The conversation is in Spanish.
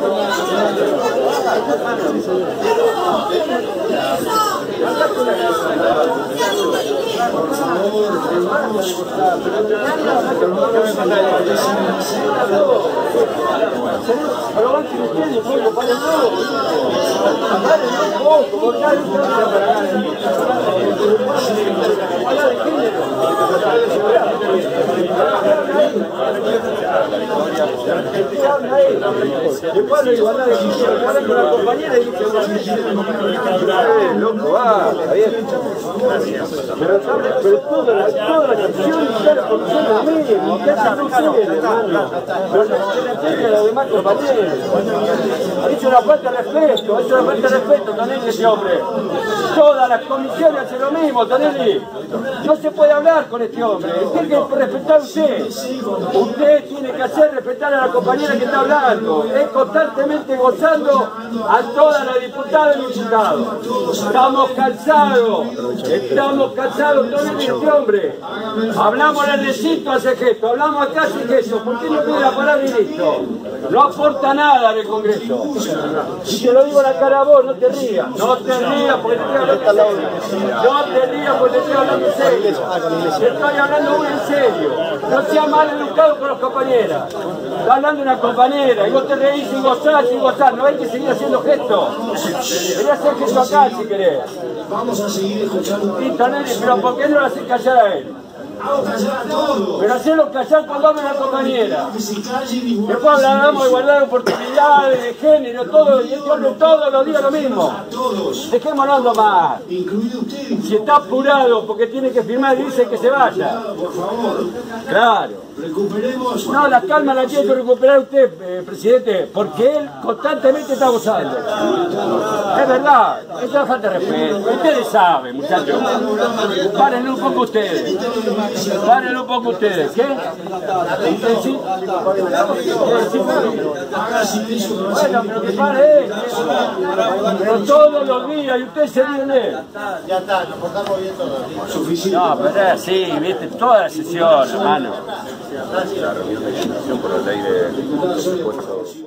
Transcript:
Después de igualdad de género, hablar con la compañera y dice loco, está bien. Pero toda la canción está la comisión de lo mismo, ¿qué hacen ustedes, hermano? Pero no se respeten a los demás compañeros. Ha hecho una falta de respeto, Tonelli, ese hombre. Todas las comisiones hacen lo mismo, Tonelli. No se puede hablar con este hombre, tiene que respetar usted. Usted tiene que hacer respetar a la compañera que está hablando. Es constantemente gozando a todas las diputadas y diputados. Estamos cansados, Tonelli, este hombre. Hablamos en el recinto, hace gesto, hablamos acá, hace gesto. ¿Por qué no pide la palabra y listo? No aporta nada en el Congreso. Y te lo digo a la cara a vos, no te rías. No te rías porque te estoy hablando en serio. No te rías porque te estoy hablando en serio. Te estoy hablando muy en serio. No seas mal educado con los compañeras. Está hablando una compañera y vos te reís y gozás. No hay que seguir haciendo gestos. Quería hacer gesto acá si querés. Vamos a seguir escuchando. Sí, Tonelli, pero ¿por qué no lo haces callar a él? Pero hacerlo callar cuando habla la compañera. Después hablamos de igualdad de oportunidades, de género, todo, y este hombre todos los días lo mismo. Dejémonos hablando más. Si está apurado porque tiene que firmar y dice que se vaya. Claro. No, la calma la tiene que recuperar usted, presidente, porque él constantemente está gozando. Es verdad, es una falta de respeto. Ustedes saben, muchachos. Párenle un poco ustedes. Párenle un poco ustedes. ¿Qué? Bueno, pero que pare. Pero todos los días, y ustedes se ríen de él. Ya está, nos portamos bien todos los días. No, pero es así, viste, toda la sesión, hermano. La reunión de legislación por la ley de presupuestos.